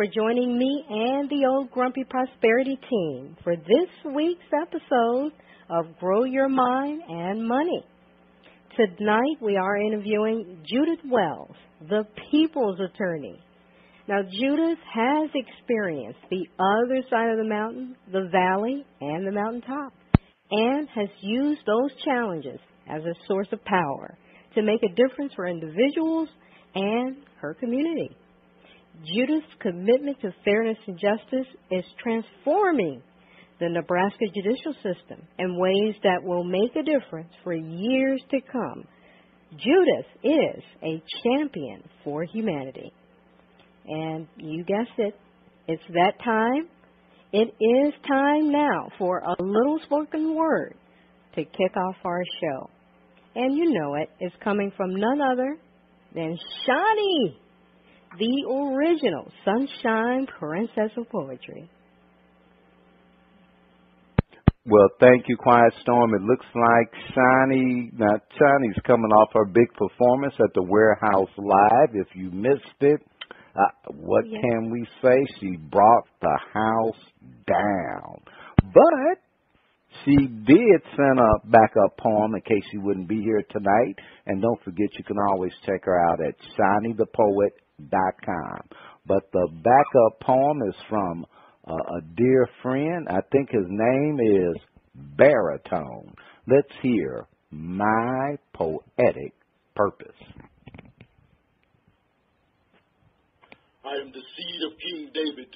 for joining me and the Old Grumpy Prosperity team for this week's episode of Grow Your Mind and Money. Tonight we are interviewing Judith Wells, the People's Attorney. Now, Judith has experienced the other side of the mountain, the valley, and the mountaintop, and has used those challenges as a source of power to make a difference for individuals and her community. Judith's commitment to fairness and justice is transforming the Nebraska judicial system in ways that will make a difference for years to come. Judith is a champion for humanity. And you guessed it, it's that time. It is time now for a little spoken word to kick off our show. And you know it, it's coming from none other than Shanie, the original Sunshine Princess of Poetry. Well, thank you, Quiet Storm. It looks like Shanie's coming off her big performance at the Warehouse Live. If you missed it, what can we say? She brought the house down. But she did send a backup poem in case she wouldn't be here tonight. And don't forget, you can always check her out at ShanieThePoet.com. But the backup poem is from a dear friend. I think his name is Baritone. Let's hear My Poetic Purpose. I am the seed of King David,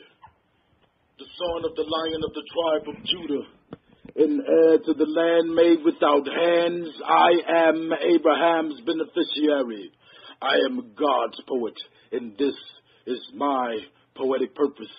the son of the Lion of the tribe of Judah, and heir to the land made without hands. I am Abraham's beneficiary. I am God's poet, and this is my poetic purpose.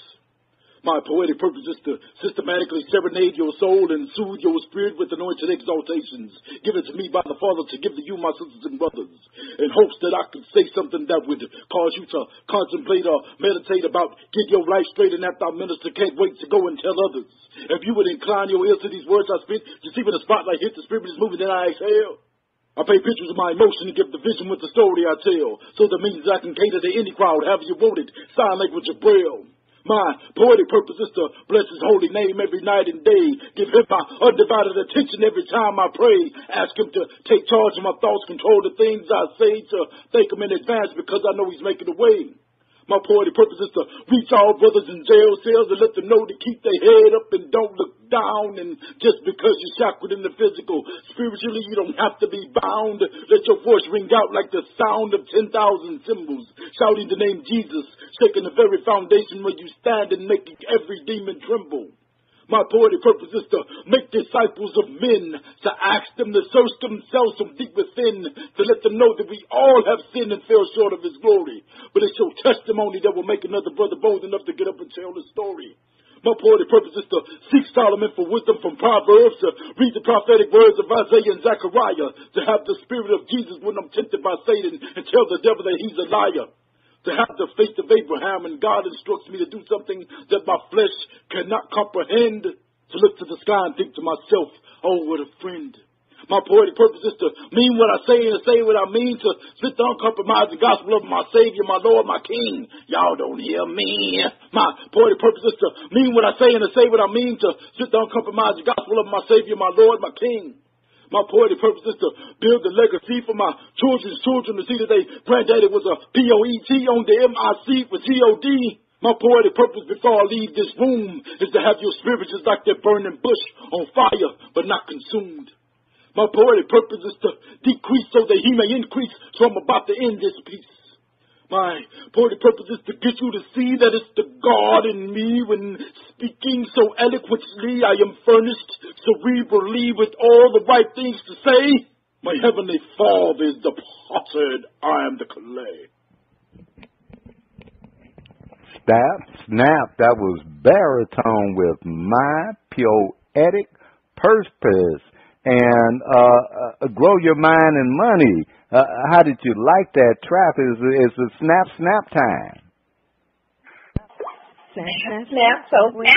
My poetic purpose is to systematically serenade your soul and soothe your spirit with anointed exaltations given to me by the Father to give to you, my sisters and brothers, in hopes that I could say something that would cause you to contemplate or meditate about, get your life straight, and after I minister, can't wait to go and tell others. If you would incline your ears to these words I speak, you see when the spotlight hits, the spirit is moving, then I exhale. I paint pictures of my emotion and give the vision with the story I tell, so that means I can cater to any crowd, however you want it, sign language or braille. My poetic purpose is to bless his holy name every night and day. Give him my undivided attention every time I pray. Ask him to take charge of my thoughts, control the things I say, to thank him in advance because I know he's making a way. My poetic purpose is to reach all brothers in jail cells and let them know to keep their head up and don't look down. And just because you're shackled in the physical, spiritually you don't have to be bound. Let your voice ring out like the sound of 10,000 cymbals, shouting the name Jesus, shaking the very foundation where you stand and making every demon tremble. My poetic purpose is to make disciples of men, to ask them to search themselves from deep within, to let them know that we all have sinned and fell short of his glory. But it's your testimony that will make another brother bold enough to get up and tell the story. My poetic purpose is to seek Solomon for wisdom from Proverbs, to read the prophetic words of Isaiah and Zechariah, to have the spirit of Jesus when I'm tempted by Satan and tell the devil that he's a liar. To have the faith of Abraham, and God instructs me to do something that my flesh cannot comprehend. To look to the sky and think to myself, oh, what a friend. My poetic purpose is to mean what I say and say what I mean, to spit the uncompromising gospel of my Savior, my Lord, my King. Y'all don't hear me. My poetic purpose is to mean what I say and to say what I mean, to spit the uncompromising gospel of my Savior, my Lord, my King. My poetic purpose is to build the legacy for my children's children to see that their granddaddy was a P-O-E-T on the M-I-C for G-O-D. My poetic purpose before I leave this room is to have your spirit just like that burning bush on fire but not consumed. My poetic purpose is to decrease so that he may increase, so I'm about to end this piece. My poetic purpose is to get you to see that it's the God in me. When speaking so eloquently, I am furnished cerebrally with all the right things to say. My heavenly Father is the potter, I am the clay. Snap, that was Baritone with My Poetic Purpose. And Grow Your Mind and Money. How did you like that trap? Is a snap time? Snap.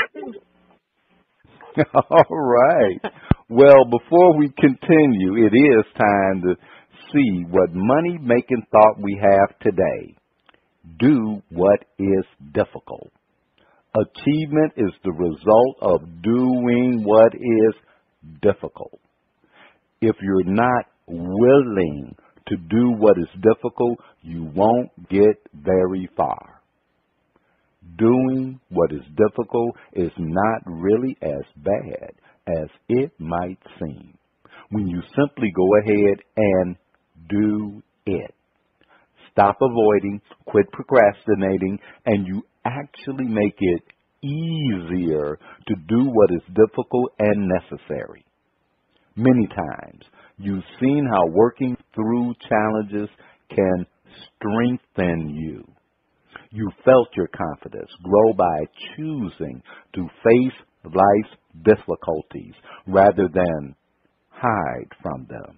All right. Well, before we continue, it is time to see what money-making thought we have today. Do what is difficult. Achievement is the result of doing what is difficult. If you're not willing to do what is difficult, you won't get very far. Doing what is difficult is not really as bad as it might seem when you simply go ahead and do it. Stop avoiding, quit procrastinating, and you actually make it easier to do what is difficult and necessary. Many times, you've seen how working through challenges can strengthen you. You felt your confidence grow by choosing to face life's difficulties rather than hide from them.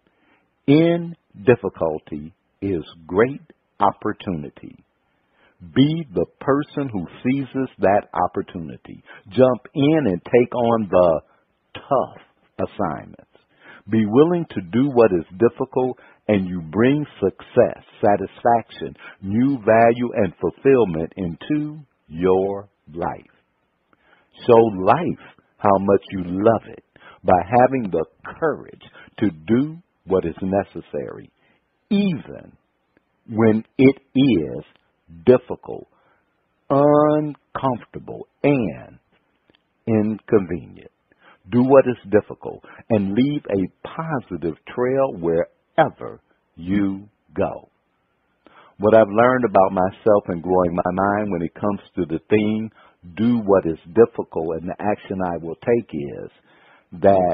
In difficulty is great opportunity. Be the person who seizes that opportunity. Jump in and take on the tough assignments. Be willing to do what is difficult, and you bring success, satisfaction, new value, and fulfillment into your life. Show life how much you love it by having the courage to do what is necessary, even when it is difficult, uncomfortable, and inconvenient. Do what is difficult and leave a positive trail wherever you go. What I've learned about myself and growing my mind when it comes to the theme, do what is difficult, and the action I will take is that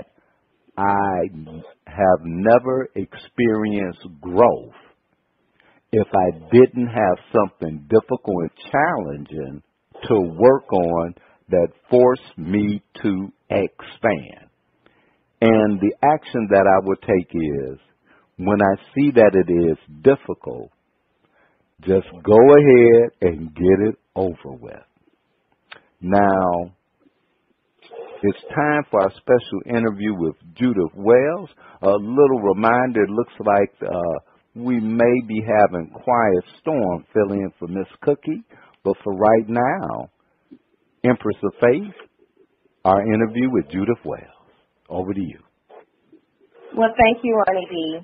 I have never experienced growth if I didn't have something difficult and challenging to work on that forced me to expand. And the action that I would take is, when I see that it is difficult, just go ahead and get it over with. Now, it's time for our special interview with Judith Wells. A little reminder, it looks like we may be having Quiet Storm fill in for Miss Cookie, but for right now, Empress of Faith, our interview with Judith Wells. Over to you. Well, thank you, Ronnie B.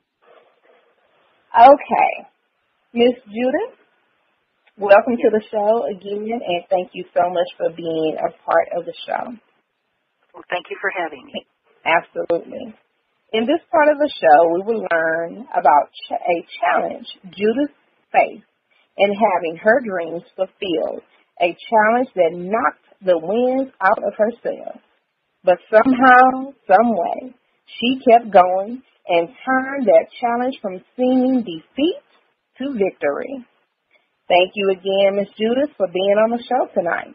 Okay, Miss Judith, welcome to the show again, and thank you so much for being a part of the show. Well, thank you for having me. Absolutely. In this part of the show, we will learn about a challenge Judith faced in having her dreams fulfilled, a challenge that knocked the wind out of her sails. But somehow, some way, she kept going and turned that challenge from seeming defeat to victory. Thank you again, Miss Judith, for being on the show tonight.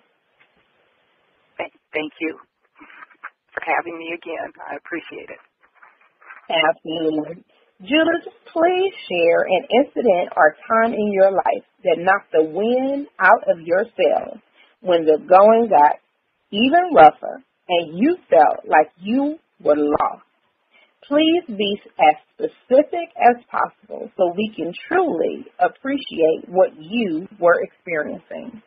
Thank you for having me again. I appreciate it. Absolutely. Judith, please share an incident or time in your life that knocked the wind out of your sails when the going got even rougher and you felt like you were lost. Please be as specific as possible so we can truly appreciate what you were experiencing.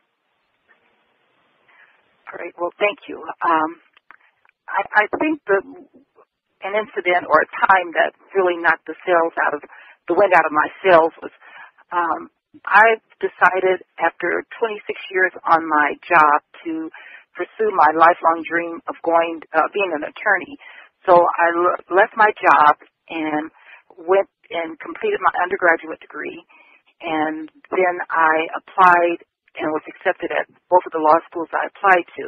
Great. Well, thank you. I think an incident or a time that really knocked the wind out of my sails was I decided after 26 years on my job to pursue my lifelong dream of being an attorney. So I left my job and went and completed my undergraduate degree, and then I applied and was accepted at both of the law schools I applied to.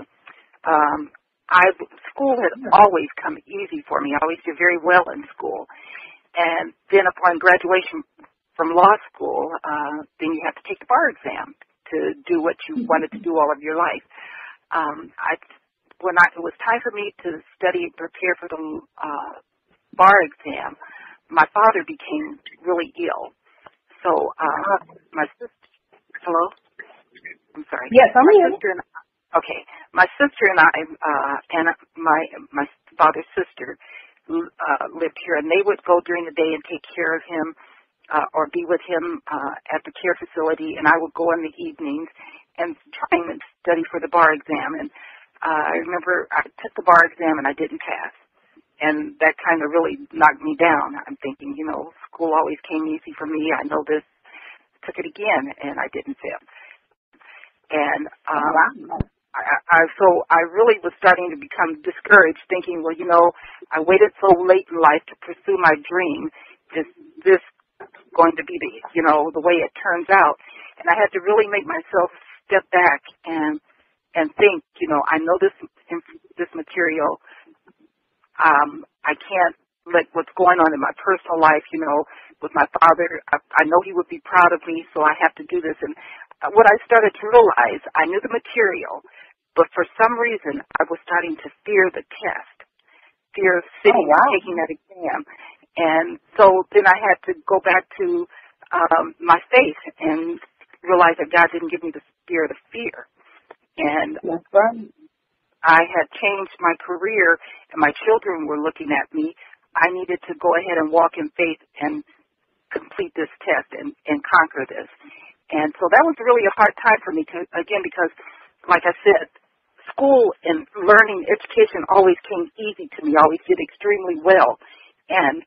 School had always come easy for me. I always did very well in school. And then upon graduation from law school, then you have to take the bar exam to do what you wanted to do all of your life. When it was time for me to study and prepare for the bar exam, my father became really ill. So my sister, hello? I'm sorry. Yes, I'm here. Okay. My sister and I, and my father's sister lived here, and they would go during the day and take care of him or be with him at the care facility, and I would go in the evenings and trying to study for the bar exam. And I remember I took the bar exam and I didn't pass. And that kind of really knocked me down. I'm thinking, school always came easy for me. I know this. Took it again, and I didn't fail. And so I really was starting to become discouraged, thinking, well, I waited so late in life to pursue my dream. Is this going to be the way it turns out? And I had to really make myself step back and think, I know this material. I can't let what's going on in my personal life, with my father. I know he would be proud of me, so I have to do this. And what I started to realize, I knew the material, but for some reason I was starting to fear the test, fear of sitting and taking that exam. And so then I had to go back to my faith and realize that God didn't give me the spirit of fear. And I had changed my career, and my children were looking at me. I needed to go ahead and walk in faith and complete this test and conquer this. And so that was really a hard time for me, because, like I said, school and learning, education always came easy to me. I always did extremely well. And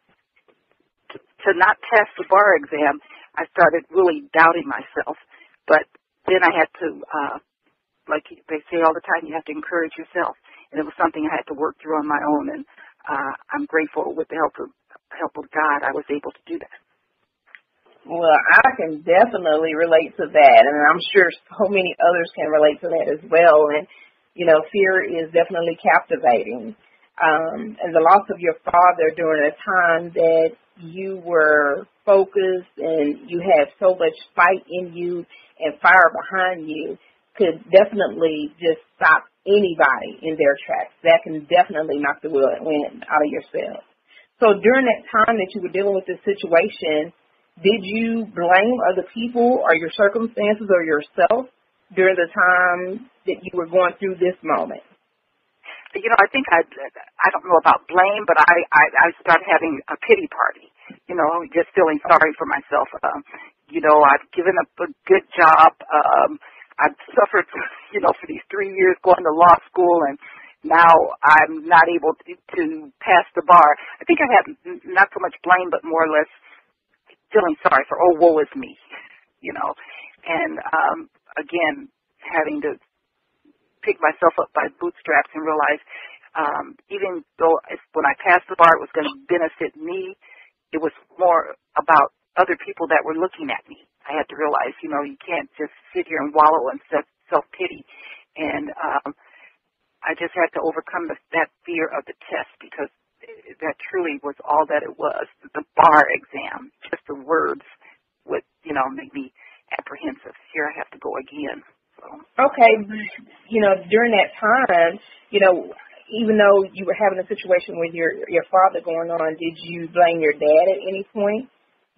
to not pass the bar exam, I started really doubting myself. But then I had to, like they say all the time, you have to encourage yourself. And it was something I had to work through on my own. And I'm grateful with the help of God, I was able to do that. Well, I can definitely relate to that, and I'm sure so many others can relate to that as well. And, fear is definitely captivating. And the loss of your father during a time that you were focused and you had so much fight in you and fire behind you could definitely just stop anybody in their tracks. That can definitely knock the wind out of yourself. So during that time that you were dealing with this situation, did you blame other people or your circumstances or yourself during the time that you were going through this moment? I think I don't know about blame, but I started having a pity party, just feeling sorry for myself. I've given up a good job. I've suffered, for these 3 years going to law school, and now I'm not able to pass the bar. I think I had not so much blame, but more or less feeling sorry for, woe is me, and again, having to pick myself up by bootstraps and realize even though when I passed the bar it was going to benefit me, it was more about other people that were looking at me. I had to realize, you can't just sit here and wallow in self-pity, and I just had to overcome that fear of the test, because that truly was all that it was, the bar exam. Just the words would, make me apprehensive. Here I have to go again. So. Okay. During that time, even though you were having a situation with your father going on, did you blame your dad at any point?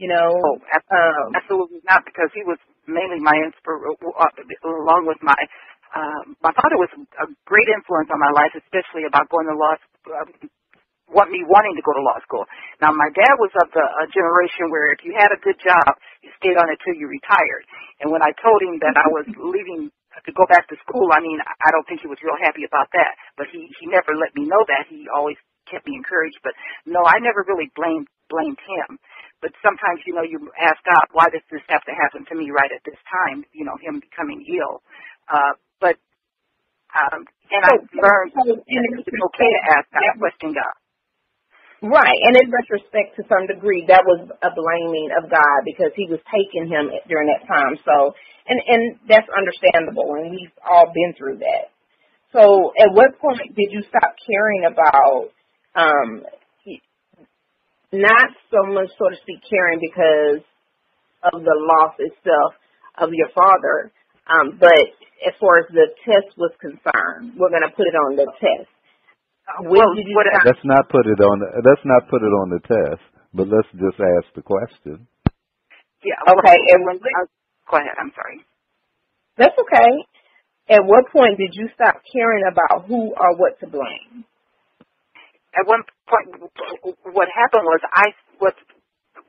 Absolutely not, because he was mainly my inspiration, along with my father was a great influence on my life, especially about going to law school. Wanting to go to law school. Now, my dad was of the generation where if you had a good job, you stayed on it till you retired. And when I told him that I was leaving to go back to school, I don't think he was real happy about that. But he never let me know that. He always kept me encouraged. But no, I never really blamed him. But sometimes, you ask God, why does this have to happen to me right at this time? Him becoming ill. And I've learned that it's okay to ask God, question God. Right, and in retrospect, to some degree, that was a blaming of God because he was taking him during that time. So, and that's understandable, and we've all been through that. So, at what point did you stop caring about, not so much, so to speak, caring because of the loss itself of your father, but as far as the test was concerned, we're going to put it on the test. Let's not put it on the test, but let's just ask the question. Yeah. Okay. Go ahead. I'm sorry. That's okay. At what point did you stop caring about who or what to blame? At one point, what happened was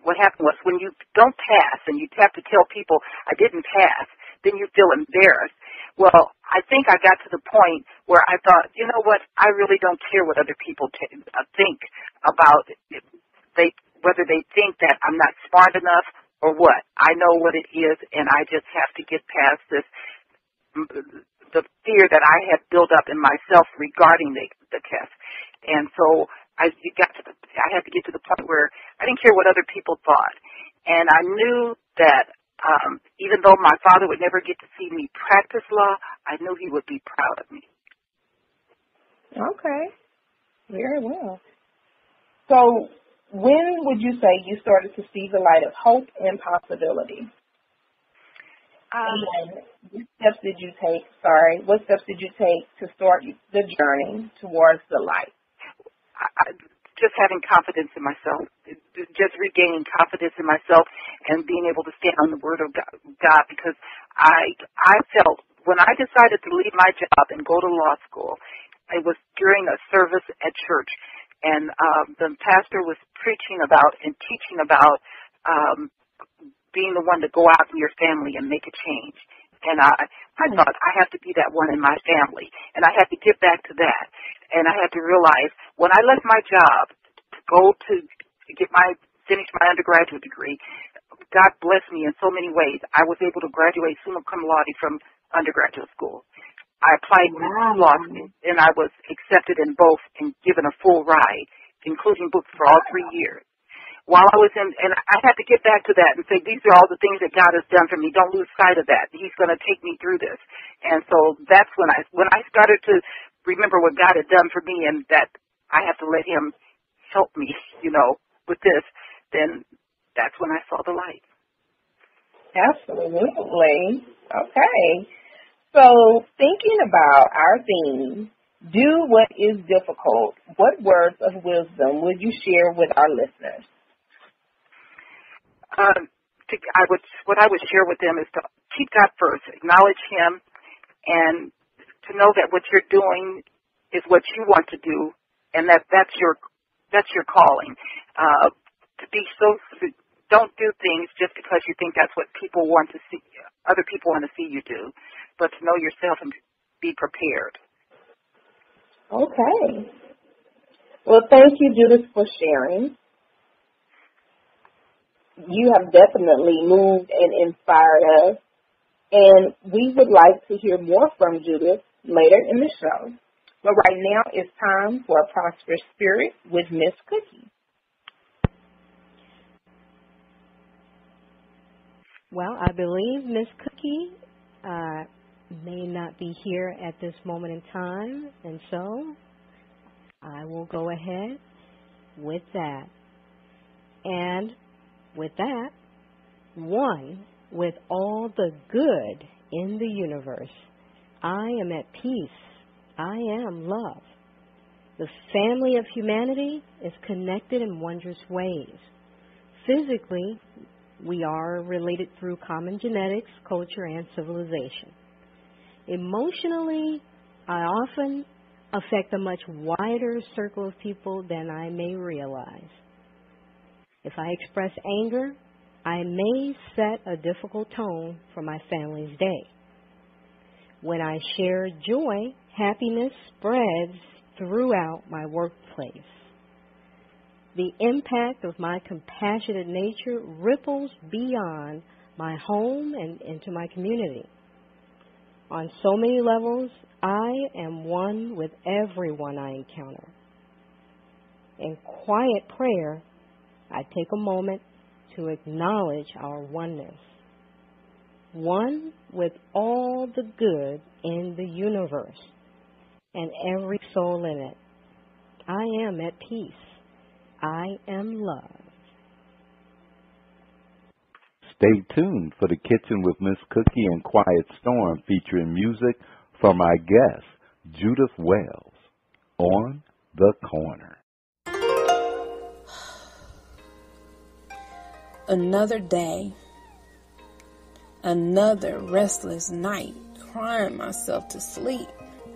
when you don't pass and you have to tell people I didn't pass, then you feel embarrassed. Well, I think I got to the point where I thought, you know what, I really don't care what other people think about whether they think that I'm not smart enough or what. I know what it is, and I just have to get past the fear that I had built up in myself regarding the test. And so I had to get to the point where I didn't care what other people thought. And I knew that even though my father would never get to see me practice law, I knew he would be proud of me. Okay. Very well. So when would you say you started to see the light of hope and possibility? And what steps did you take to start the journey towards the light? Just having confidence in myself, just regaining confidence in myself and being able to stand on the word of God, because I felt when I decided to leave my job and go to law school, it was during a service at church, and the pastor was preaching about and teaching about being the one to go out in your family and make a change. And I thought, I have to be that one in my family, and I had to get back to that. And I had to realize when I left my job to go to finish my undergraduate degree, God blessed me in so many ways. I was able to graduate summa cum laude from undergraduate school. I applied to law school, and I was accepted in both and given a full ride, including books for all 3 years. While I was and I had to get back to that and say, these are all the things that God has done for me. Don't lose sight of that. He's going to take me through this. And so that's when I started to remember what God had done for me, and that I have to let him help me, with this, then that's when I saw the light. Absolutely. Okay. So thinking about our theme, do what is difficult, what words of wisdom would you share with our listeners? What I would share with them is to keep God first, acknowledge him, and to know that what you're doing is what you want to do, and that's your calling. Don't do things just because you think that's what people want to see, other people want to see you do, but to know yourself and be prepared. Okay. Well, thank you, Judith, for sharing. You have definitely moved and inspired us, and we would like to hear more from Judith later in the show. But right now it's time for a prosperous spirit with Miss Cookie. Well, I believe Miss Cookie may not be here at this moment in time, and so I will go ahead with that. And with that, one with all the good in the universe, I am at peace. I am love. The family of humanity is connected in wondrous ways. Physically, we are related through common genetics, culture, and civilization. Emotionally, I often affect a much wider circle of people than I may realize. If I express anger, I may set a difficult tone for my family's day. When I share joy, happiness spreads throughout my workplace. The impact of my compassionate nature ripples beyond my home and into my community. On so many levels, I am one with everyone I encounter. In quiet prayer, I take a moment to acknowledge our oneness. One with all the good in the universe and every soul in it. I am at peace. I am love. Stay tuned for the Kitchen with Miss Cookie and Quiet Storm, featuring music from our guest, Judith Wells, on the Korner. Another day, another restless night, crying myself to sleep.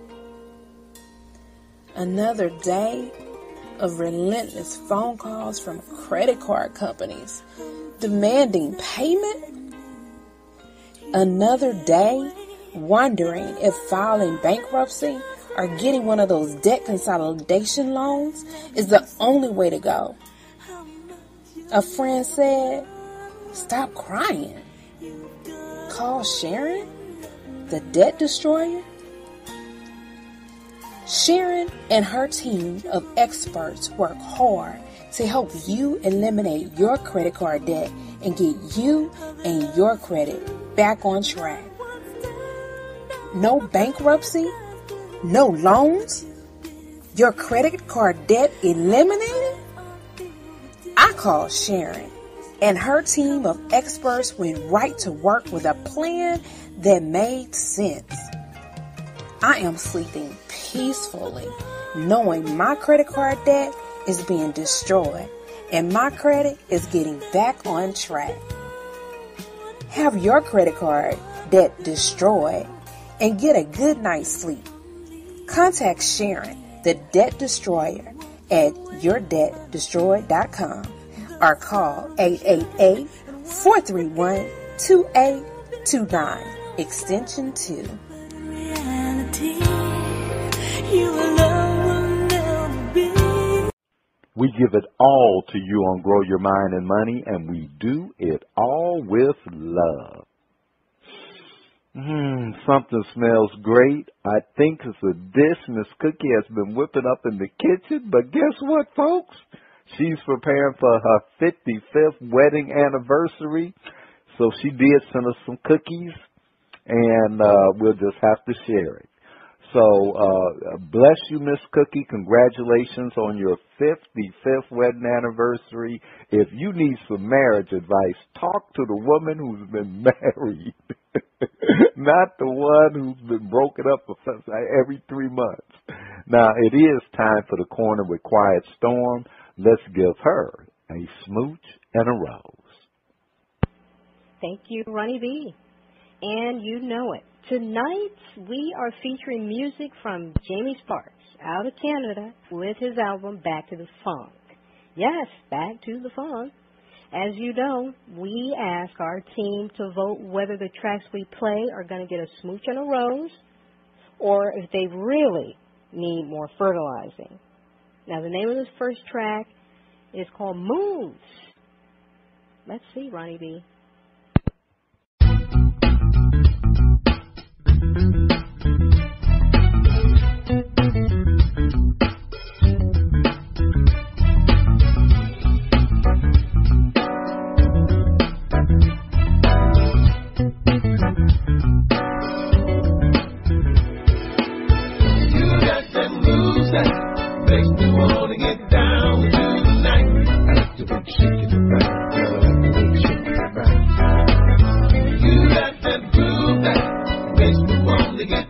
Another day of relentless phone calls from credit card companies demanding payment. Another day wondering if filing bankruptcy or getting one of those debt consolidation loans is the only way to go? A friend said, stop crying. Call Sharon, the debt destroyer. Sharon and her team of experts work hard to help you eliminate your credit card debt and get you and your credit back on track. No bankruptcy? No loans? Your credit card debt eliminated? I called Sharon, and her team of experts went right to work with a plan that made sense. I am sleeping peacefully, knowing my credit card debt is being destroyed and my credit is getting back on track. Have your credit card debt destroyed and get a good night's sleep. Contact Sharon, the debt destroyer, at yourdebtdestroyed.com or call 888-431-2829, extension 2. We give it all to you on Grow Your Mind and Money, and we do it all with love. Something smells great. I think it's a dish Miss Cookie has been whipping up in the kitchen, but guess what, folks? She's preparing for her 55th wedding anniversary, so she did send us some cookies, and we'll just have to share it. So, bless you, Miss Cookie. Congratulations on your 55th wedding anniversary. If you need some marriage advice, talk to the woman who's been married, not the one who's been broken up for every 3 months. Now, it is time for the Korner with Quiet Storm. Let's give her a smooch and a rose. Thank you, Ronnie B. And you know it. Tonight, we are featuring music from Jamie Sparks out of Canada with his album Back to the Funk. Yes, Back to the Funk. As you know, we ask our team to vote whether the tracks we play are going to get a smooch and a rose or if they really need more fertilizing. Now, the name of this first track is called Moves. Let's see, Ronnie B. To get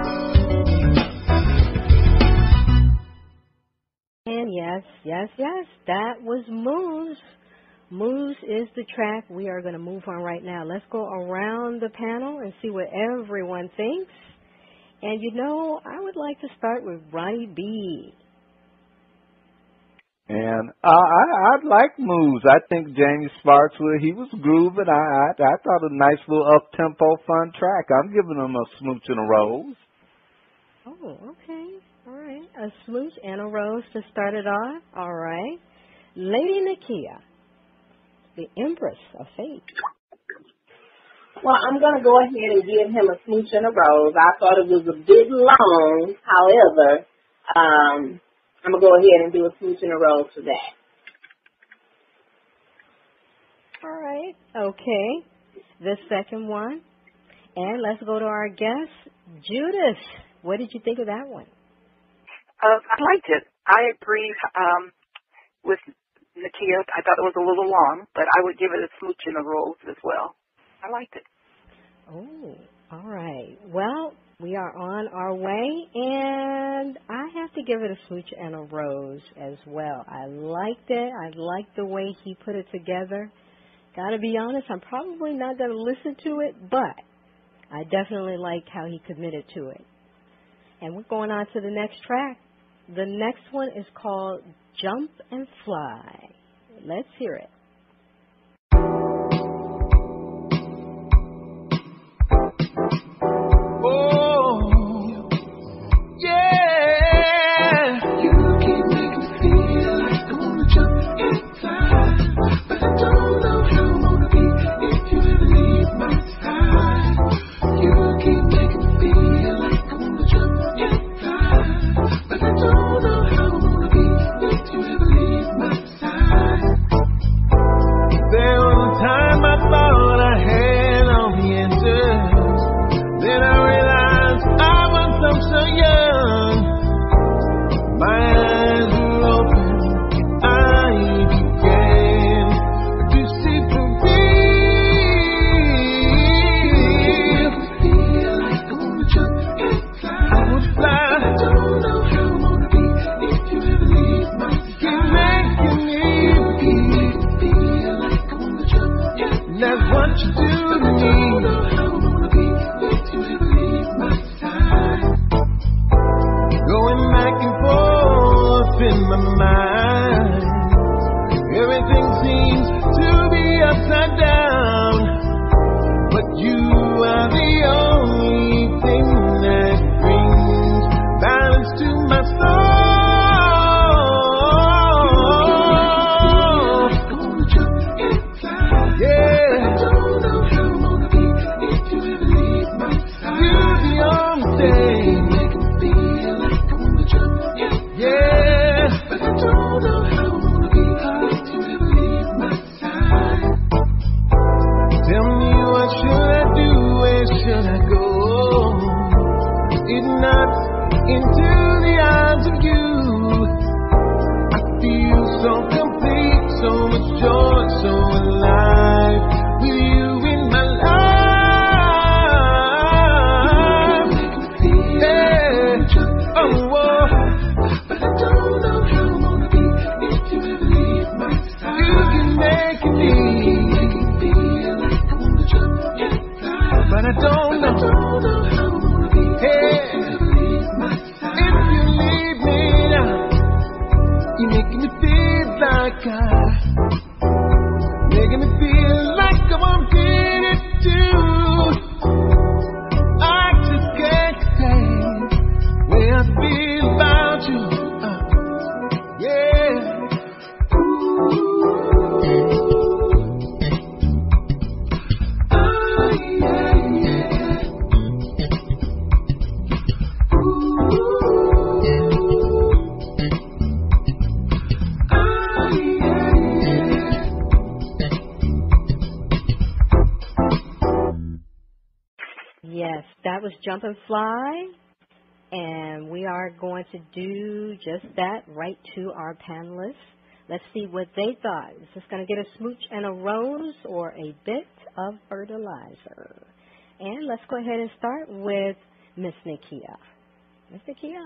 And yes, that was Moose. Moose is the track. We are going to move on right now. Let's go around the panel and see what everyone thinks. And, I would like to start with Ronnie B. And I like Moose. I think Jamie Sparks, he was grooving. I thought a nice little up-tempo, fun track. I'm giving him a smooch and a rose. Oh, okay. All right. A smooch and a rose to start it off. All right. Lady Nakia, the Empress of Faith. Well, I'm going to go ahead and give him a smooch and a rose. I thought it was a bit long. However, I'm going to go ahead and do a smooch and a rose for that. All right. Okay. The second one. And let's go to our guest, Judith. What did you think of that one? I liked it. I agree with Nakia. I thought it was a little long, but I would give it a smooch and a rose as well. I liked it. Oh, all right. Well, we are on our way, and I have to give it a smooch and a rose as well. I liked it. I liked the way he put it together. Got to be honest, I'm probably not going to listen to it, but I definitely liked how he committed to it. And we're going on to the next track. The next one is called Jump and Fly. Let's hear it. Jump and Fly, and we are going to do just that right to our panelists. Let's see what they thought. Is this going to get a smooch and a rose or a bit of fertilizer? And let's go ahead and start with Miss Nakia. Miss Nakia.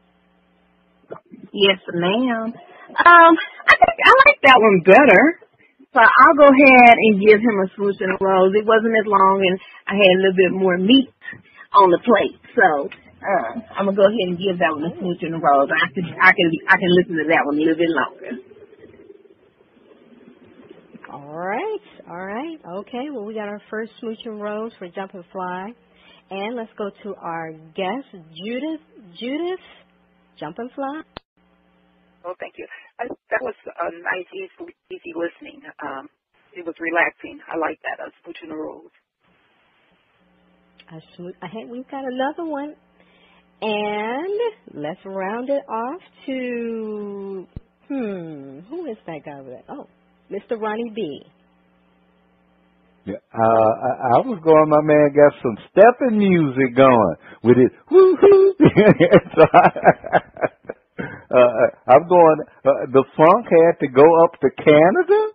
Yes, ma'am. I like that one better. So I'll go ahead and give him a smooch and a rose. It wasn't as long, and I had a little bit more meat on the plate. So I'm gonna go ahead and give that one a smooch and a rose. I can listen to that one a little bit longer. All right. Okay. Well, we got our first smooch and rose for Jump and Fly, and let's go to our guest, Judith. Judith, Jump and Fly. Oh, thank you. That was a nice, easy listening. It was relaxing. I like that. A smooch and a rose. We've got another one. And let's round it off to, who is that guy over there? Oh, Mr. Ronnie B. Yeah, I was going, my man got some stepping music going with it. Woo-hoo. So I'm going, the funk had to go up to Canada?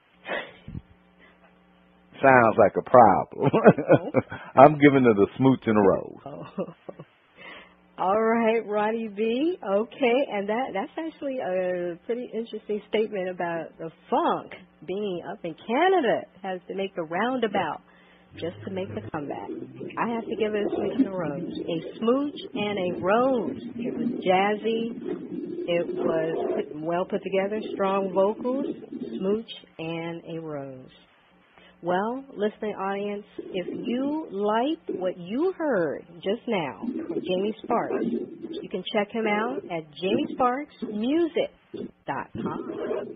Sounds like a problem. I'm giving it a smooch and a rose. Oh. All right, Ronnie B. Okay, and that's actually a pretty interesting statement about the funk being up in Canada. It has to make the roundabout just to make the comeback. I have to give it a smooch and a rose. A smooch and a rose. It was jazzy. It was well put together, strong vocals, smooch and a rose. Well, listening audience, if you liked what you heard just now from Jamie Sparks, you can check him out at jamiesparksmusic.com.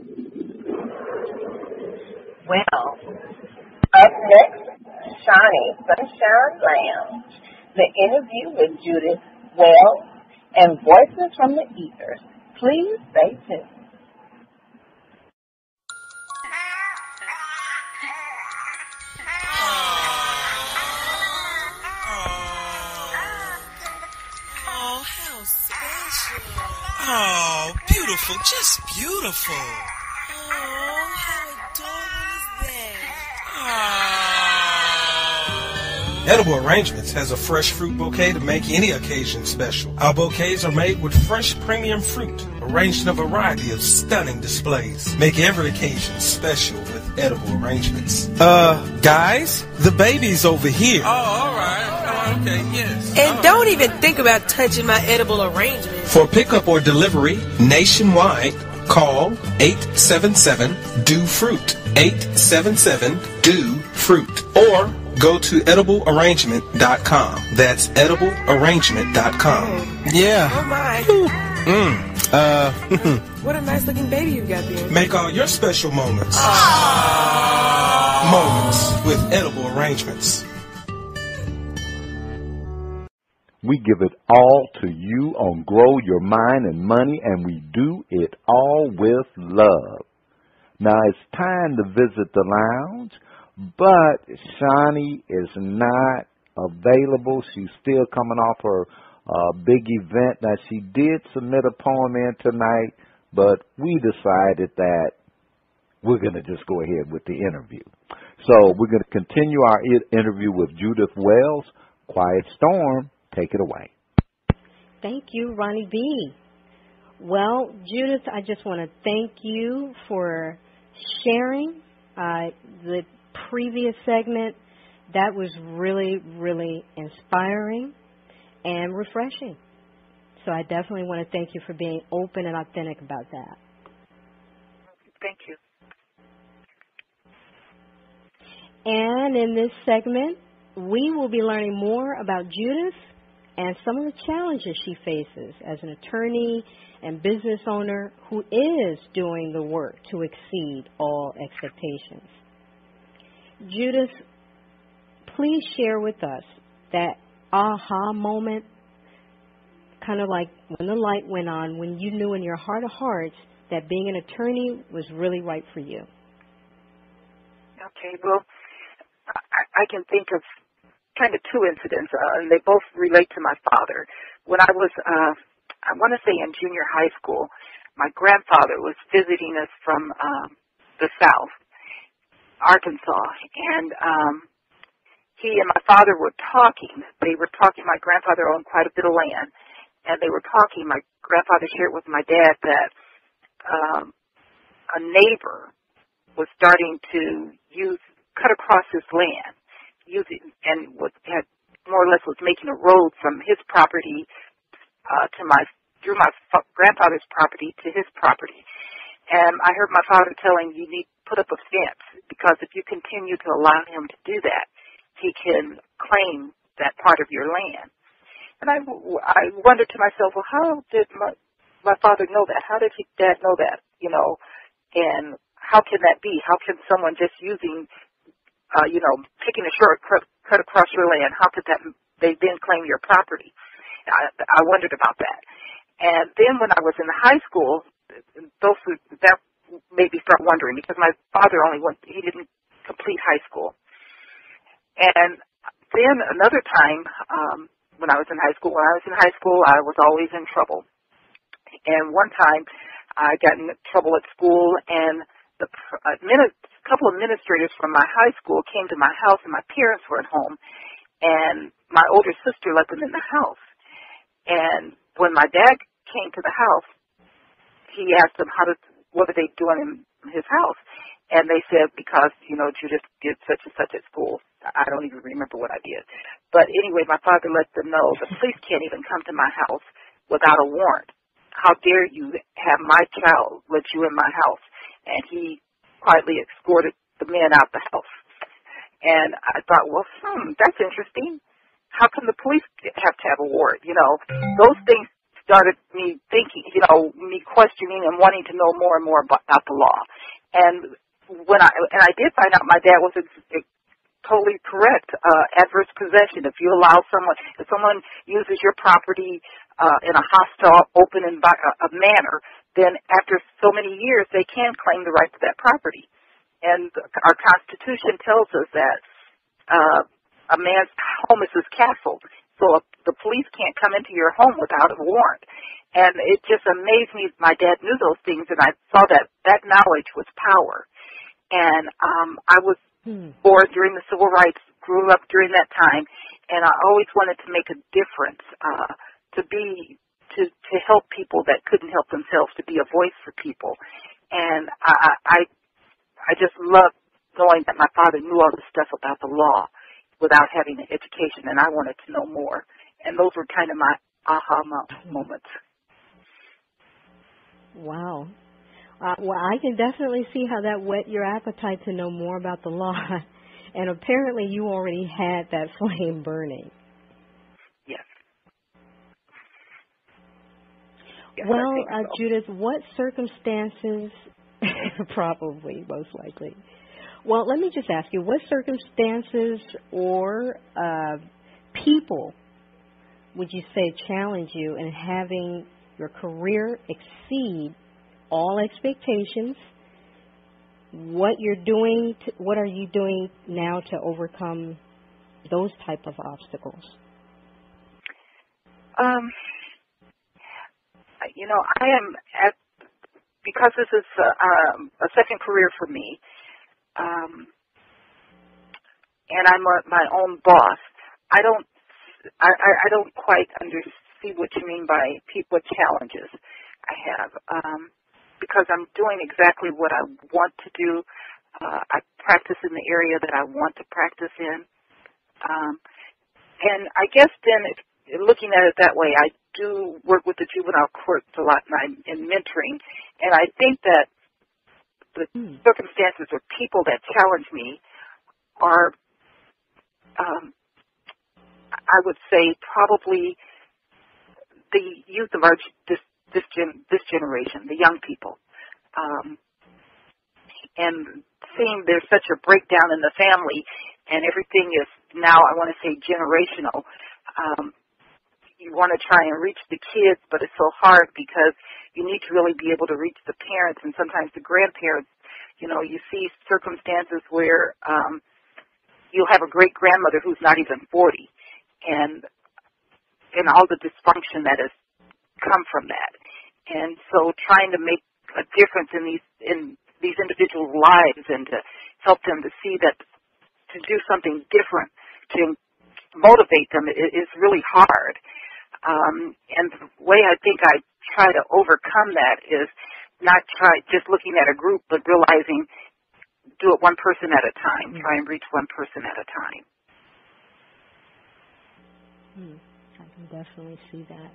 Well, up next, Shanie, Sunshine Lounge, the interview with Judith Wells, and Voices from the Ethers. Please stay tuned. Oh, beautiful, just beautiful. Oh, how adorable is that? Oh. Edible Arrangements has a fresh fruit bouquet to make any occasion special. Our bouquets are made with fresh premium fruit, arranged in a variety of stunning displays. Make every occasion special with Edible Arrangements. Guys, the baby's over here. Oh, all right. Okay, yes. And don't even think about touching my edible arrangement. For pickup or delivery nationwide, call 877-DO-FRUIT, 877-DO-FRUIT, or go to ediblearrangement.com. That's ediblearrangement.com. Yeah. Oh, my. What a nice looking baby you've got there. Make all your special moments. Moments with Edible Arrangements. We give it all to you on Grow Your Mind and Money, and we do it all with love. Now, it's time to visit the lounge, but Shanie is not available. She's still coming off her big event. Now, she did submit a poem in tonight, but we decided that we're going to just go ahead with the interview. So we're going to continue our interview with Judith Wells. Quiet Storm. Take it away. Thank you, Ronnie B. Well, Judith, I just want to thank you for sharing the previous segment. That was really, really inspiring and refreshing. So I definitely want to thank you for being open and authentic about that. Thank you. And in this segment, we will be learning more about Judith and some of the challenges she faces as an attorney and business owner who is doing the work to exceed all expectations. Judith, please share with us that aha moment, kind of like when the light went on, when you knew in your heart of hearts that being an attorney was really right for you. Okay, well, I can think of kind of two incidents, and they both relate to my father. When I was, I want to say in junior high school, my grandfather was visiting us from the South, Arkansas, and he and my father were talking. They were talking. My grandfather owned quite a bit of land, and they were talking. My grandfather shared with my dad that a neighbor was starting to cut across his land, and had more or less was making a road from his property through my grandfather's property to his property. And I heard my father telling, you need to put up a fence, because if you continue to allow him to do that, he can claim that part of your land. And I wondered to myself, well, how did my father know that? How did his dad know that? And how can that be? How can someone just using, taking a shortcut cut across your land, how could they then claim your property? I wondered about that. And then when I was in high school, that made me start wondering, because my father he didn't complete high school. And then another time, when I was in high school, I was always in trouble. And one time I got in trouble at school, and a couple of administrators from my high school came to my house, and my parents were at home, and my older sister let them in the house. And when my dad came to the house, he asked them what are they doing in his house? And they said, because, Judith did such and such at school. I don't even remember what I did. But anyway, my father let them know the police can't even come to my house without a warrant. How dare you have my child let you in my house? And he quietly escorted the men out the house. And I thought, well, that's interesting. How come the police have to have a warrant? Those things started me thinking, me questioning and wanting to know more and more about the law. And I did find out my dad was totally correct. Adverse possession. If someone uses your property in a hostile, open manner, then after so many years they can claim the right to that property. And our Constitution tells us that a man's home is his castle. So the police can't come into your home without a warrant. And it just amazed me my dad knew those things, and I saw that knowledge was power. And I was born during the civil rights, grew up during that time, and I always wanted to make a difference, to help people that couldn't help themselves, to be a voice for people. And I just love knowing that my father knew all this stuff about the law without having an education, and I wanted to know more. And those were kind of my aha moments. Wow. Well, I can definitely see how that whet your appetite to know more about the law. And apparently you already had that flame burning. Yes. Well, so. Judith, what circumstances, probably, most likely. Well, let me just ask you, what circumstances or people would you say challenge you in having your career exceed all expectations? What are you doing now to overcome those type of obstacles? I am because this is a second career for me, and I'm my own boss. I don't quite see what you mean by what challenges I have, because I'm doing exactly what I want to do. I practice in the area that I want to practice in, and I guess then, looking at it that way, I do work with the juvenile courts a lot, and I'm in mentoring, and I think that the circumstances or people that challenge me are, I would say, probably the youth of this generation, the young people, and seeing there's such a breakdown in the family, and everything is now, I want to say, generational. You want to try and reach the kids, but it's so hard because you need to really be able to reach the parents and sometimes the grandparents. You see circumstances where you'll have a great-grandmother who's not even 40, and all the dysfunction that has come from that. And so trying to make a difference in these individuals' lives and to help them to see that to do something different to motivate them is really hard. And the way I think I try to overcome that is not try just looking at a group, but realizing do it one person at a time. Try and reach one person at a time. I can definitely see that.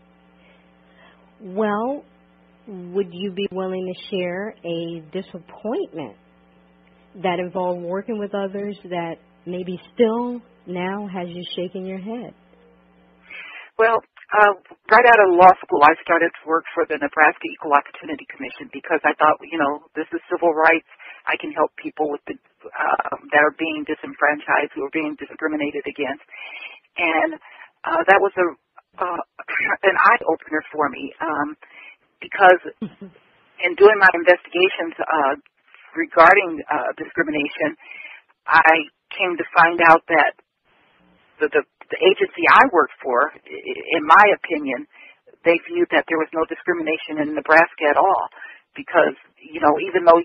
Well, would you be willing to share a disappointment that involved working with others that maybe still now has you shaking your head? Well, right out of law school, I started to work for the Nebraska Equal Opportunity Commission because I thought, this is civil rights. I can help people with that are being disenfranchised, who are being discriminated against. And that was an eye-opener for me because in doing my investigations regarding discrimination, I came to find out that the agency I worked for, in my opinion, they viewed that there was no discrimination in Nebraska at all because, even though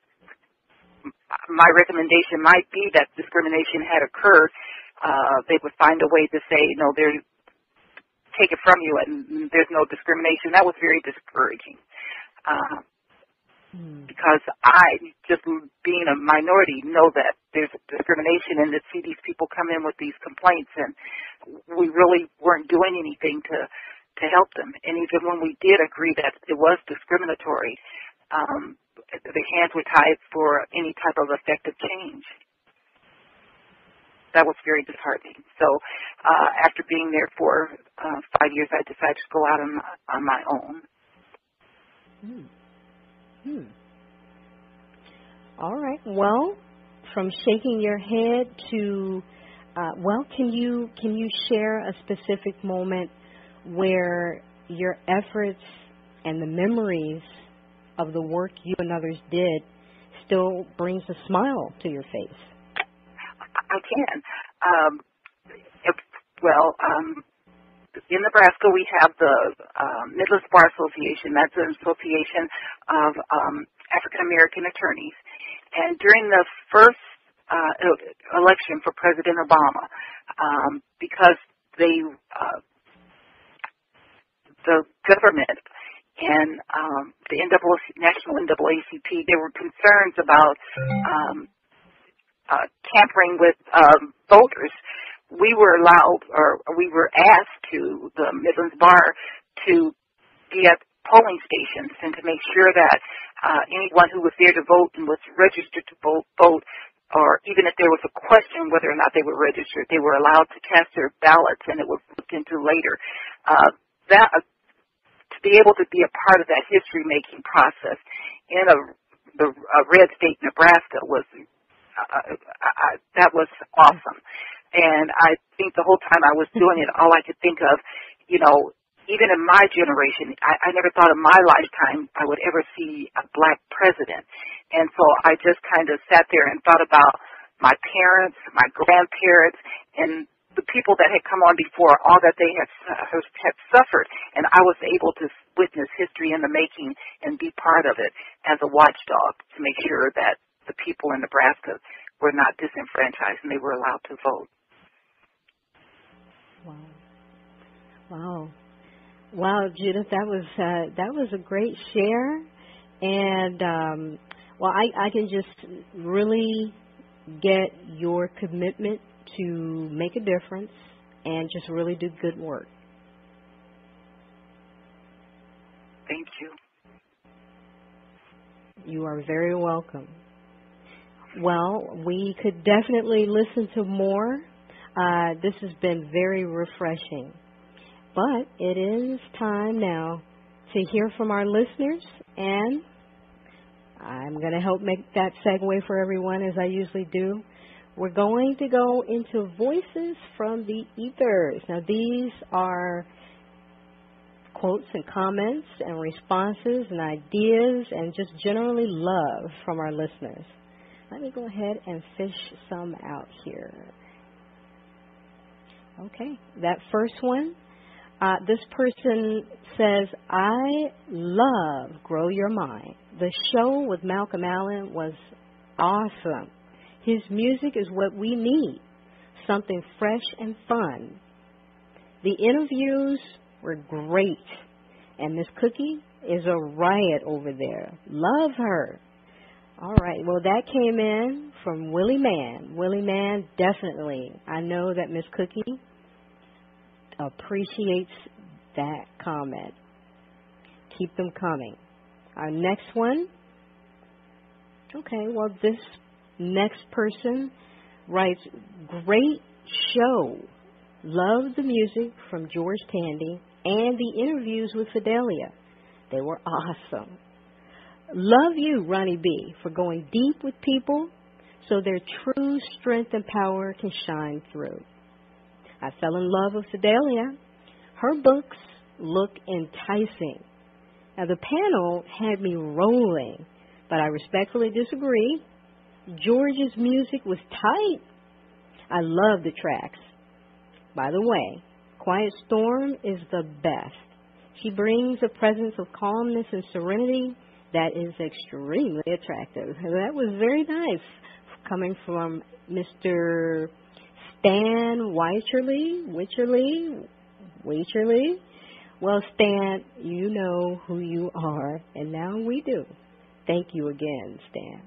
my recommendation might be that discrimination had occurred, they would find a way to say, no, take it from you and there's no discrimination. That was very discouraging. Because I, just being a minority, know that there's discrimination and to see these people come in with these complaints, and we really weren't doing anything to help them. And even when we did agree that it was discriminatory, the hands were tied for any type of effective change. That was very disheartening. So after being there for 5 years, I decided to go out on my own. All right. Well, from shaking your head to, can you share a specific moment where your efforts and the memories of the work you and others did still brings a smile to your face? I can. In Nebraska, we have the Midwest Bar Association. That's an association of African American attorneys. And during the first election for President Obama, because the government and the National NAACP, there were concerns about tampering with voters. We were allowed, or we were asked to the Midlands Bar to be at polling stations and to make sure that anyone who was there to vote and was registered to vote, or even if there was a question whether or not they were registered, they were allowed to cast their ballots, and it was looked into later. To be able to be a part of that history-making process in a red state, Nebraska, was that was awesome. And I think the whole time I was doing it, all I could think of, even in my generation, I never thought in my lifetime I would ever see a black president. And so I just kind of sat there and thought about my parents, my grandparents, and the people that had come on before, all that they had suffered. And I was able to witness history in the making and be part of it as a watchdog to make sure that the people in Nebraska were not disenfranchised and they were allowed to vote. Wow, Judith, that was a great share, and I can just really get your commitment to make a difference and just really do good work. Thank you. You are very welcome. Well, we could definitely listen to more. This has been very refreshing. But it is time now to hear from our listeners, and I'm going to help make that segue for everyone as I usually do. We're going to go into voices from the ethers. Now, these are quotes and comments and responses and ideas and just generally love from our listeners. Let me go ahead and fish some out here. Okay, that first one, this person says, I love Grow Your Mind. The show with Malcolm Allen was awesome. His music is what we need. something fresh and fun. The interviews were great, and Miss Cookie is a riot over there. Love her. All right, well, that came in from Willie Mann. Willie Mann, definitely. I know that Miss Cookie appreciates that comment. Keep them coming. Our next one. Okay, well, this next person writes, great show. Love the music from George Tandy and the interviews with Fidelia. They were awesome. Love you, Ronnie B., for going deep with people so their true strength and power can shine through. I fell in love with Fidelia. Her books look enticing. Now, the panel had me rolling, but I respectfully disagree. George's music was tight. I love the tracks. By the way, Quiet Storm is the best. She brings a presence of calmness and serenity that is extremely attractive. That was very nice coming from Mr. Stan Wycherly. Well, Stan, you know who you are, and now we do. Thank you again, Stan.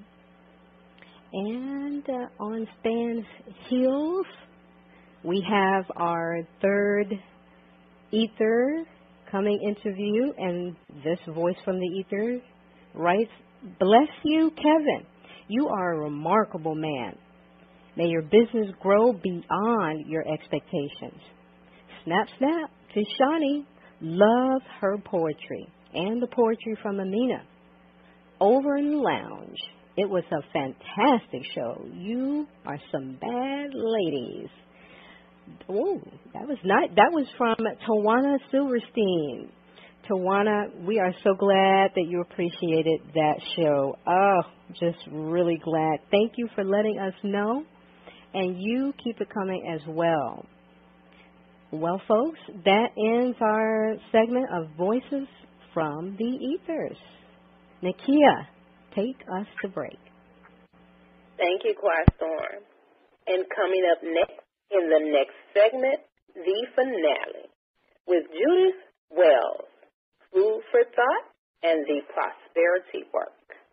And on Stan's heels, we have our third ether coming into view, and this voice from the ether writes, bless you, Kevin. You are a remarkable man. May your business grow beyond your expectations. Snap, snap to Shanie. Love her poetry and the poetry from Amina. Over in the lounge, it was a fantastic show. You are some bad ladies. Oh, that was nice. That was from Tawana Silverstein. Tawana, we are so glad that you appreciated that show. Oh, just really glad. Thank you for letting us know, and you keep it coming as well. Well, folks, that ends our segment of Voices from the Ethers. Nakia, take us to break. Thank you, Quiet Storm. And coming up next, in the next segment, the finale, with Judith Wells, Food for Thought and the Prosperity Work.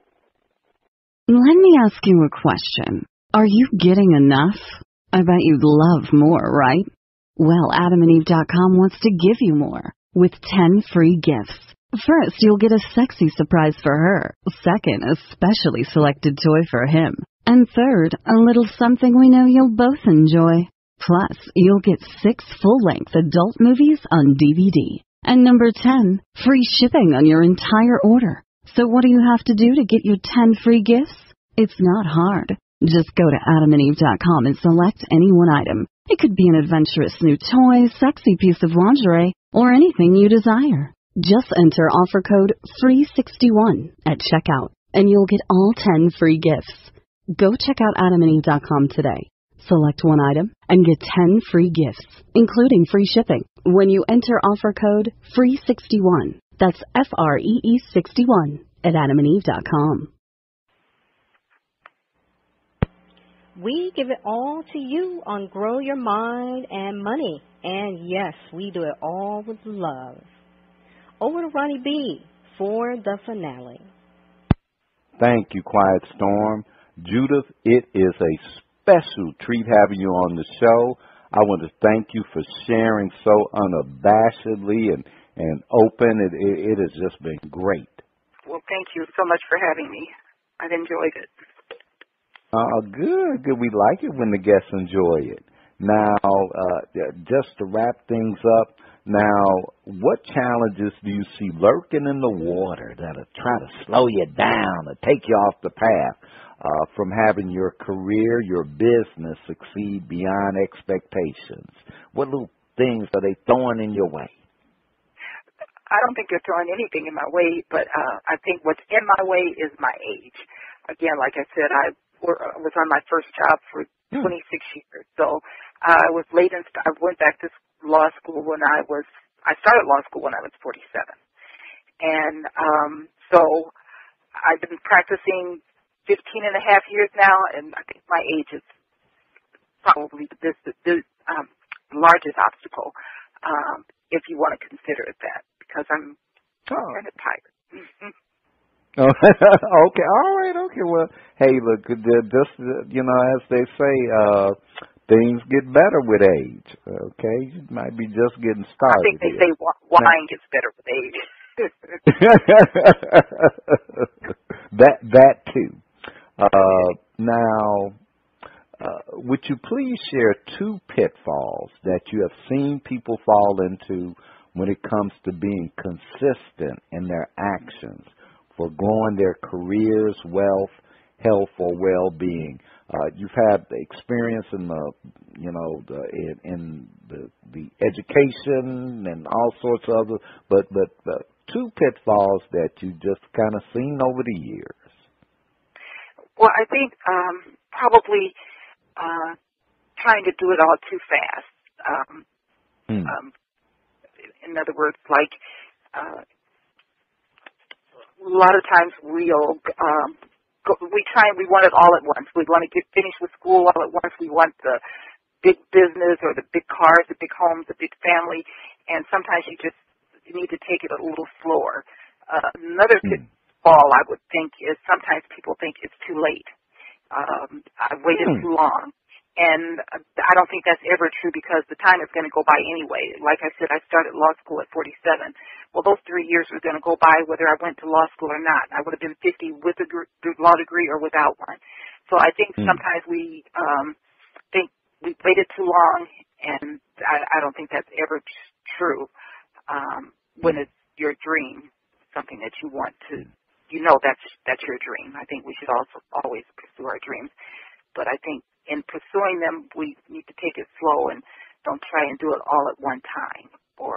Let me ask you a question. Are you getting enough? I bet you'd love more, right? Well, AdamandEve.com wants to give you more with 10 free gifts. First, you'll get a sexy surprise for her. Second, a specially selected toy for him. And third, a little something we know you'll both enjoy. Plus, you'll get 6 full-length adult movies on DVD. And number 10, free shipping on your entire order. So what do you have to do to get your 10 free gifts? It's not hard. Just go to AdamandEve.com and select any one item. It could be an adventurous new toy, sexy piece of lingerie, or anything you desire. Just enter offer code FREE61 at checkout, and you'll get all 10 free gifts. Go check out AdamandEve.com today. Select one item and get 10 free gifts, including free shipping, when you enter offer code FREE61. That's FREE61 at AdamandEve.com. We give it all to you on Grow Your Mind and Money. And yes, we do it all with love. Over to Ronnie B. for the finale. Thank you, Quiet Storm. Judith, it is a special treat having you on the show. I want to thank you for sharing so unabashedly and open. It has just been great. Well, thank you so much for having me. I've enjoyed it. Good. We like it when the guests enjoy it. Now, just to wrap things up, what challenges do you see lurking in the water that are trying to slow you down or take you off the path from having your career, your business succeed beyond expectations? What little things are they throwing in your way? I don't think they're throwing anything in my way, but I think what's in my way is my age. Again, like I said, I was on my first job for 26 years. So I was late I went back to law school I started law school when I was 47. And so I've been practicing 15 and a half years now, and I think my age is probably the largest obstacle, if you want to consider it that, because I'm kind of tired. Oh, okay, all right, okay. Well, hey, look, just as they say, things get better with age. Okay, you might be just getting started. I think they say wine gets better with age. that too. Now, would you please share 2 pitfalls that you have seen people fall into when it comes to being consistent in their actions for growing their careers, wealth, health, or well-being? You've had the experience in the education and all sorts of other, but 2 pitfalls that you just kind of seen over the years. Well, I think probably trying to do it all too fast. In other words, like a lot of times we want it all at once. We want to get finished with school all at once. We want the big business or the big cars, the big homes, the big family, and sometimes you need to take it a little slower. Another pitfall I would think is sometimes people think it's too late. I've waited too long. And I don't think that's ever true because the time is going to go by anyway. Like I said, I started law school at 47. Well, those 3 years were going to go by whether I went to law school or not. I would have been 50 with a law degree or without one. So I think sometimes we think we waited too long, and I don't think that's ever true when it's your dream, something that you want to, that's your dream. I think we should also always pursue our dreams. But I think in pursuing them, we need to take it slow and don't try and do it all at one time.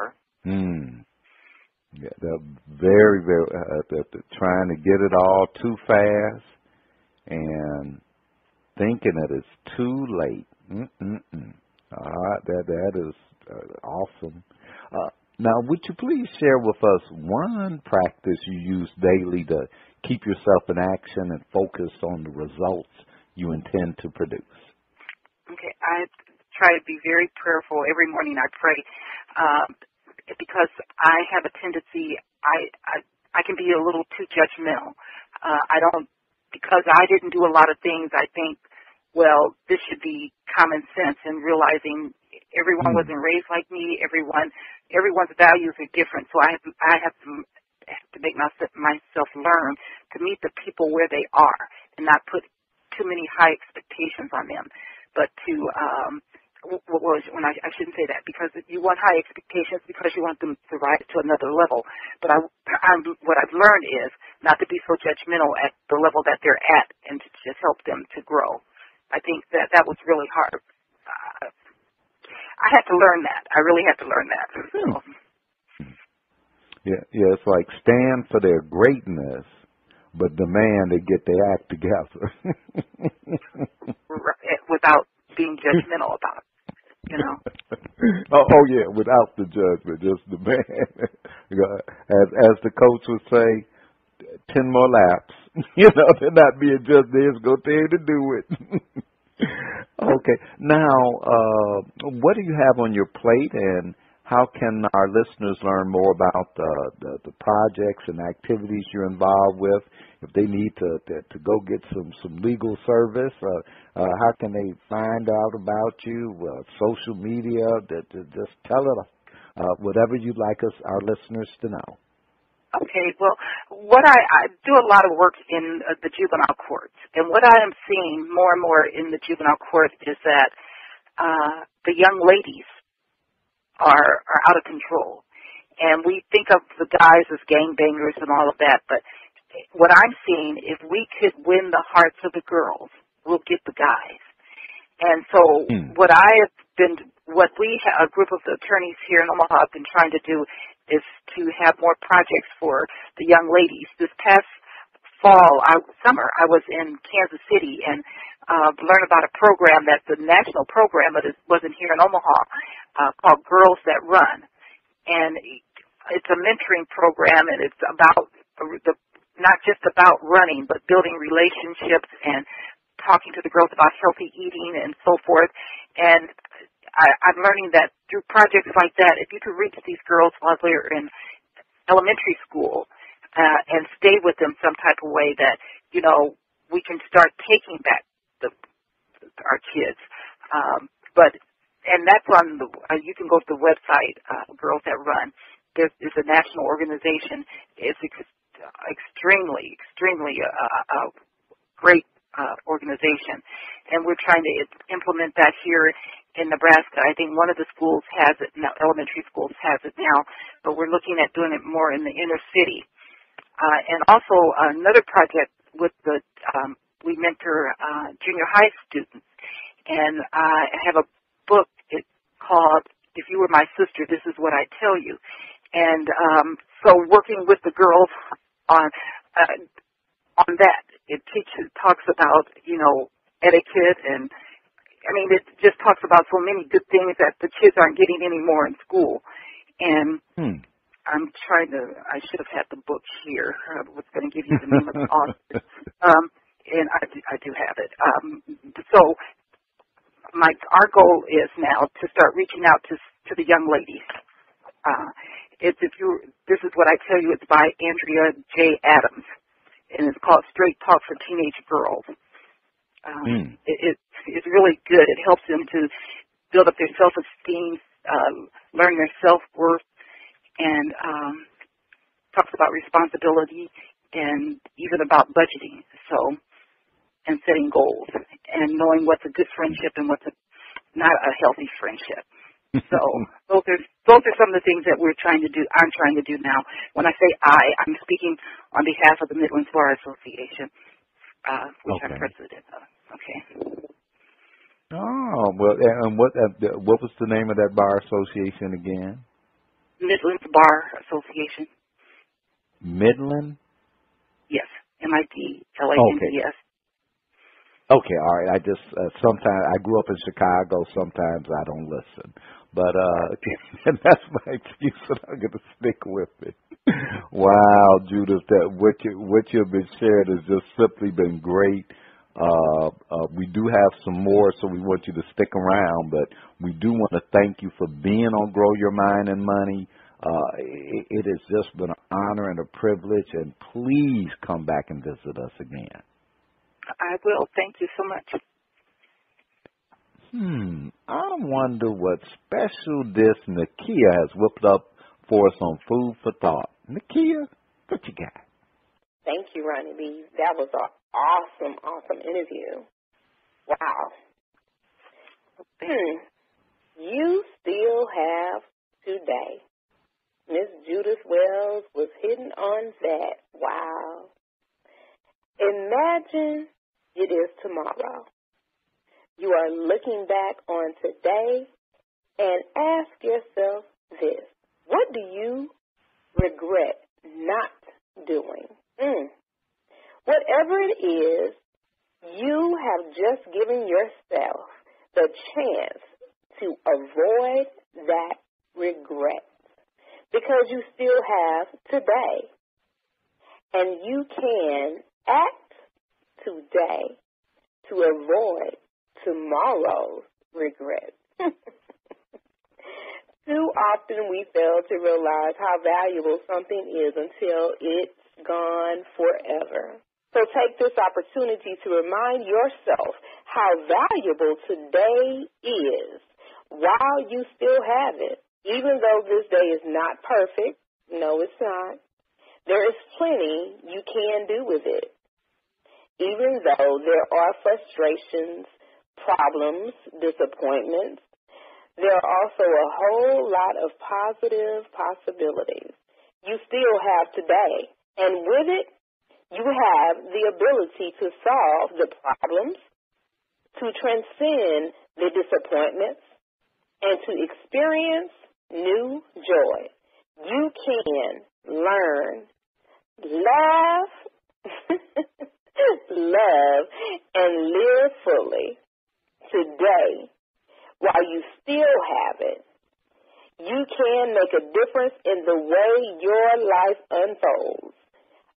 Yeah, they're very, very trying to get it all too fast and thinking that it's too late. All right, that is awesome. Now, would you please share with us one practice you use daily to keep yourself in action and focus on the results you intend to produce? Okay, I try to be very prayerful. Every morning I pray because I have a tendency, I can be a little too judgmental. Because I didn't do a lot of things, I think, well, this should be common sense, and realizing everyone wasn't raised like me, everyone's values are different, so I have to make myself learn to meet the people where they are and not put too many high expectations on them, but to I shouldn't say that, because you want high expectations because you want them to rise to another level. But what I've learned is not to be so judgmental at the level that they're at, and to just help them to grow. I think that was really hard. I had to learn that. I really had to learn that. So. Yeah, it's like stand for their greatness, but demand they get their act together. Without being judgmental about it, oh yeah, without the judgment, just demand. As the coach would say, 10 more laps. They're not being just there. It's going to tell you to do it. Okay. Now, what do you have on your plate, and how can our listeners learn more about the projects and activities you're involved with? If they need to go get some legal service, how can they find out about you? Social media, just tell it whatever you'd like our listeners to know. Okay, well, what I do a lot of work in the juvenile courts, and what I am seeing more and more in the juvenile court is that the young ladies are out of control. And we think of the guys as gangbangers and all of that, but what I'm seeing, if we could win the hearts of the girls, we'll get the guys. And so what we, a group of attorneys here in Omaha, have been trying to do is to have more projects for the young ladies. This past summer, I was in Kansas City and learned about a program that's a national program, but it wasn't here in Omaha, called Girls That Run. And it's a mentoring program, and it's about not just about running, but building relationships and talking to the girls about healthy eating and so forth. And I'm learning that through projects like that, if you could reach these girls while they're in elementary school and stay with them some type of way that, we can start taking back our kids. And that's on you can go to the website, Girls That Run. There's a national organization. It's extremely great organization, and we're trying to implement that here in Nebraska. I think one of the schools has it now, elementary schools has it now, but we're looking at doing it more in the inner city. And also another project with we mentor junior high students, and I have a book. It's called "If You Were My Sister, This Is What I'd Tell You," and so working with the girls on that, it talks about etiquette, and it just talks about so many good things that the kids aren't getting anymore in school. And I'm trying to. I should have had the book here. I was going to give you the name of the author, and I do have it. So our goal is now to start reaching out to the young ladies. This is what I tell you. It's by Andrea J. Adams, and it's called Straight Talk for Teenage Girls. It's really good. It helps them to build up their self-esteem, learn their self-worth, and talks about responsibility and even about budgeting. And setting goals and knowing what's a good friendship and what's not a healthy friendship. So those are some of the things that we're trying to do. I'm trying to do now. When I say I'm speaking on behalf of the Midlands Bar Association, which I'm president of. Okay. Oh, well, and what was the name of that bar association again? Midlands Bar Association. Midland? Yes, MIDLANDS. Okay, all right. I just sometimes I grew up in Chicago. Sometimes I don't listen, but and that's my excuse, and I'm going to stick with it. Wow, Judith, that what you've been sharing has just simply been great. We do have some more, so we want you to stick around. But we do want to thank you for being on Grow Your Mind and Money. It has just been an honor and a privilege, and please come back and visit us again. I will. Thank you so much. I wonder what special dish Nakia has whipped up for us on Food for Thought. Nakia, what you got? Thank you, Ronnie B. That was an awesome interview. Wow. You still have today. Miss Judith Wells was hitting on that. Wow. Imagine it is tomorrow. You are looking back on today and ask yourself this. What do you regret not doing? Whatever it is, you have just given yourself the chance to avoid that regret because you still have today. And you can act today to avoid tomorrow's regret. Too often we fail to realize how valuable something is until it's gone forever. So take this opportunity to remind yourself how valuable today is while you still have it. Even though this day is not perfect, no, it's not, there is plenty you can do with it. Even though there are frustrations, problems, disappointments, there are also a whole lot of positive possibilities. You still have today, and with it, you have the ability to solve the problems, to transcend the disappointments, and to experience new joy. You can learn, laugh, love, and live fully today while you still have it. You can make a difference in the way your life unfolds.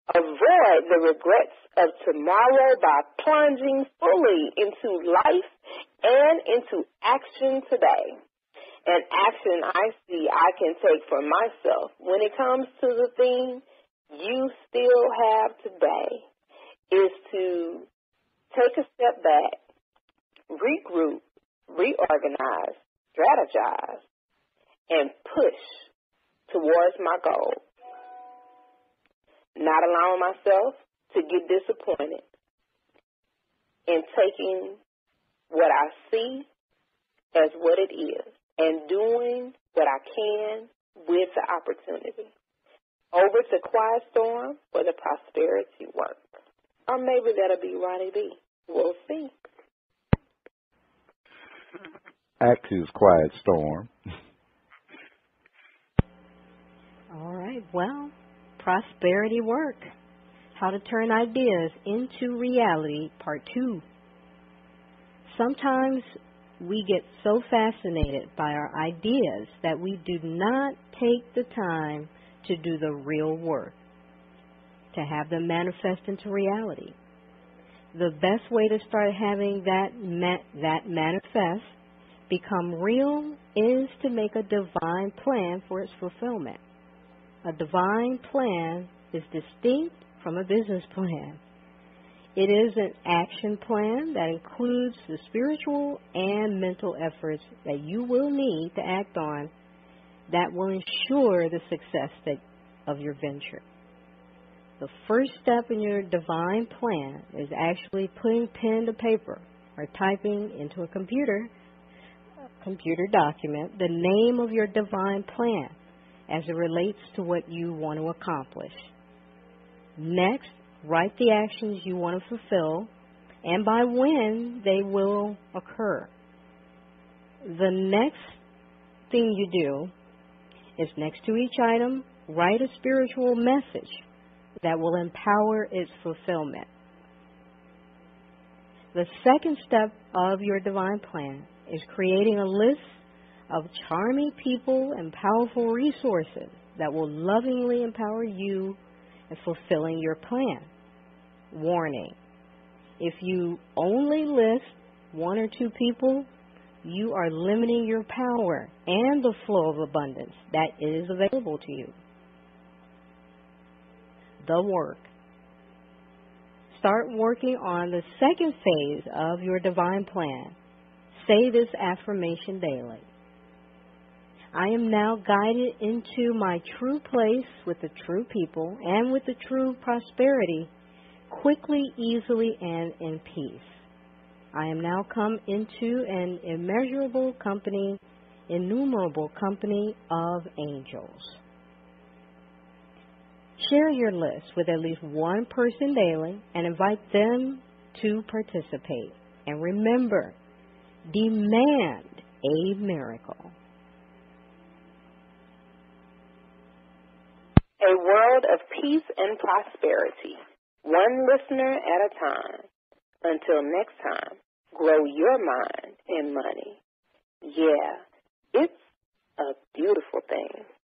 Avoid the regrets of tomorrow by plunging fully into life and into action today. An action I see I can take for myself when it comes to the thing you still have today is to take a step back, regroup, reorganize, strategize, and push towards my goal. Not allowing myself to get disappointed in taking what I see as what it is and doing what I can with the opportunity. Over to Quiet Storm for the prosperity work. Or maybe that'll be Ronnie B. We'll see. Axis Quiet Storm. All right, well, prosperity work. How to turn ideas into reality, part 2. Sometimes we get so fascinated by our ideas that we do not take the time to do the real work, to have them manifest into reality. The best way to start having that manifest become real is to make a divine plan for its fulfillment. A divine plan is distinct from a business plan. It is an action plan that includes the spiritual and mental efforts that you will need to act on that will ensure the success of your venture. The first step in your divine plan is actually putting pen to paper or typing into a computer document the name of your divine plan as it relates to what you want to accomplish. Next, write the actions you want to fulfill and by when they will occur. The next thing you do is next to each item, write a spiritual message that will empower its fulfillment. The second step of your divine plan is creating a list of charming people and powerful resources that will lovingly empower you in fulfilling your plan. Warning: if you only list 1 or 2 people, you are limiting your power and the flow of abundance that is available to you. The work. Start working on the second phase of your divine plan. Say this affirmation daily. I am now guided into my true place with the true people and with the true prosperity, quickly, easily, and in peace. I am now come into an innumerable company of angels. Share your list with at least 1 person daily and invite them to participate. And remember, demand a miracle. A world of peace and prosperity, one listener at a time. Until next time, grow your mind and money. Yeah, it's a beautiful thing.